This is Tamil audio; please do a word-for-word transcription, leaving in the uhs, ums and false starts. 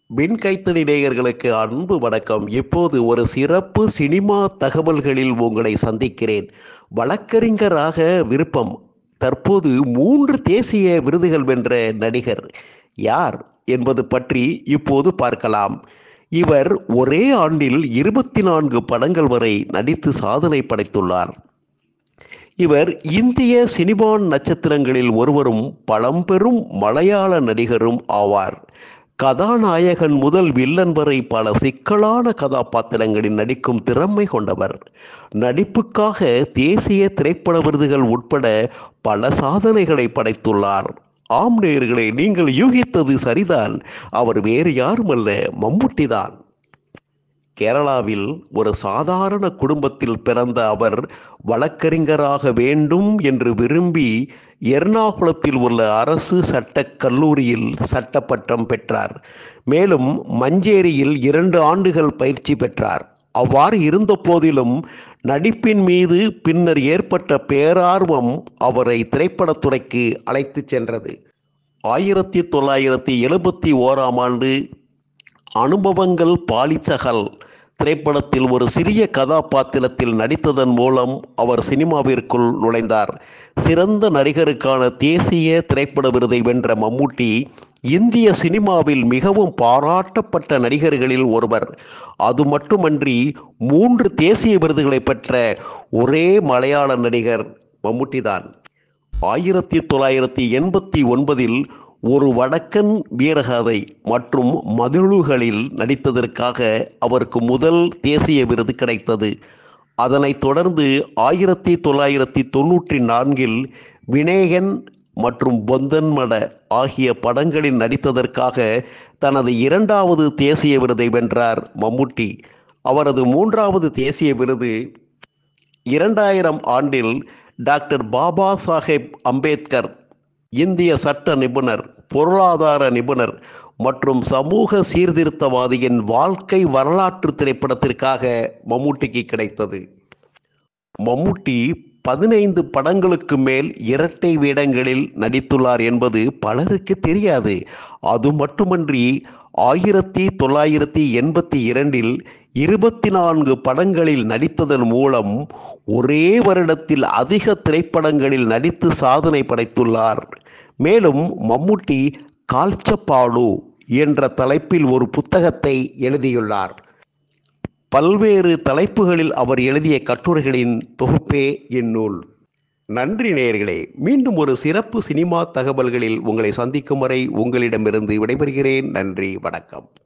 பின் கைத்தறி நேயர்களுக்கு அன்பு வணக்கம். இப்போது ஒரு சிறப்பு சினிமா தகவல்களில் உங்களை சந்திக்கிறேன். வழக்கறிஞராக விருப்பம். தற்போது மூன்று தேசிய விருதுகள் வென்ற நடிகர் யார் என்பது பற்றி இப்போது பார்க்கலாம். இவர் ஒரே ஆண்டில் இருபத்தி நான்கு படங்கள் வரை நடித்து சாதனை படைத்துள்ளார். இவர் இந்திய சினிமா நட்சத்திரங்களில் ஒருவரும் பழம்பெரும் மலையாள நடிகரும் ஆவார். கதாநாயகன் முதல் வில்லன் வரை பல சிக்கலான கதாபாத்திரங்களில் நடிக்கும் திறமை கொண்டவர். நடிப்புக்காக தேசிய திரைப்பட விருதுகள் உட்பட பல சாதனைகளை படைத்துள்ளார். ஆம் நேயர்களே, நீங்கள் யூகித்தது சரிதான். அவர் வேறு யாருமல்ல, மம்முட்டிதான். கேரளாவில் ஒரு சாதாரண குடும்பத்தில் பிறந்த அவர் வழக்கறிஞராக வேண்டும் என்று விரும்பி எர்ணாகுளத்தில் உள்ள அரசு சட்டக் கல்லூரியில் சட்டப்பட்டம் பெற்றார். மேலும் மஞ்சேரியில் இரண்டு ஆண்டுகள் பயிற்சி பெற்றார். அவ்வாறு இருந்த போதிலும் நடிப்பின் மீது பின்னர் ஏற்பட்ட பேரார்வம் அவரை திரைப்படத்துறைக்கு அழைத்து சென்றது. ஆயிரத்தி தொள்ளாயிரத்தி எழுபத்தி ஓராம் ஆண்டு அனுபவங்கள் பாலிசகல் திரைப்படத்தில் ஒரு சிறிய கதாபாத்திரத்தில் நடித்ததன் மூலம் அவர் சினிமாவிற்குள் நுழைந்தார். சிறந்த நடிகருக்கான தேசிய திரைப்பட விருதை வென்ற மம்முட்டி இந்திய சினிமாவில் மிகவும் பாராட்டப்பட்ட நடிகர்களில் ஒருவர். அது மட்டுமன்றி மூன்று தேசிய விருதுகளை பெற்ற ஒரே மலையாள நடிகர் மம்முட்டிதான். ஆயிரத்தி தொள்ளாயிரத்தி எண்பத்தி ஒன்பதில் ஒரு வடக்கன் வீரகாதை மற்றும் மதிலுகளில் நடித்ததற்காக அவருக்கு முதல் தேசிய விருது கிடைத்தது. அதனைத் தொடர்ந்து ஆயிரத்தி தொள்ளாயிரத்தி தொன்னூற்றி நான்கில் வினயன் மற்றும் பொந்தன்மட ஆகிய படங்களில் நடித்ததற்காக தனது இரண்டாவது தேசிய விருதை வென்றார் மம்முட்டி. அவரது மூன்றாவது தேசிய விருது இரண்டாயிரம் ஆண்டில் டாக்டர் பாபா சாஹேப் அம்பேத்கர், இந்திய சட்ட நிபுணர், பொருளாதார நிபுணர் மற்றும் சமூக சீர்திருத்தவாதியின் வாழ்க்கை வரலாற்று திரைப்படத்திற்காக மம்முட்டிக்கு கிடைத்தது. மம்முட்டி பதினைந்து படங்களுக்கு மேல் இரட்டை வேடங்களில் நடித்துள்ளார் என்பது பலருக்கு தெரியாது. அது மட்டுமன்றி ஆயிரத்தி தொள்ளாயிரத்தி எண்பத்தி இரண்டில் இருபத்தி நான்கு படங்களில் நடித்ததன் மூலம் ஒரே வருடத்தில் அதிக திரைப்படங்களில் நடித்து சாதனை படைத்துள்ளார். மேலும் மம்முட்டி கால்ச்சப்பாடு என்ற தலைப்பில் ஒரு புத்தகத்தை எழுதியுள்ளார். பல்வேறு தலைப்புகளில் அவர் எழுதிய கட்டுரைகளின் தொகுப்பே இந்நூல். நன்றி நேயர்களே. மீண்டும் ஒரு சிறப்பு சினிமா தகவல்களில் உங்களை சந்திக்கும் வரை உங்களிடமிருந்து விடைபெறுகிறேன். நன்றி, வணக்கம்.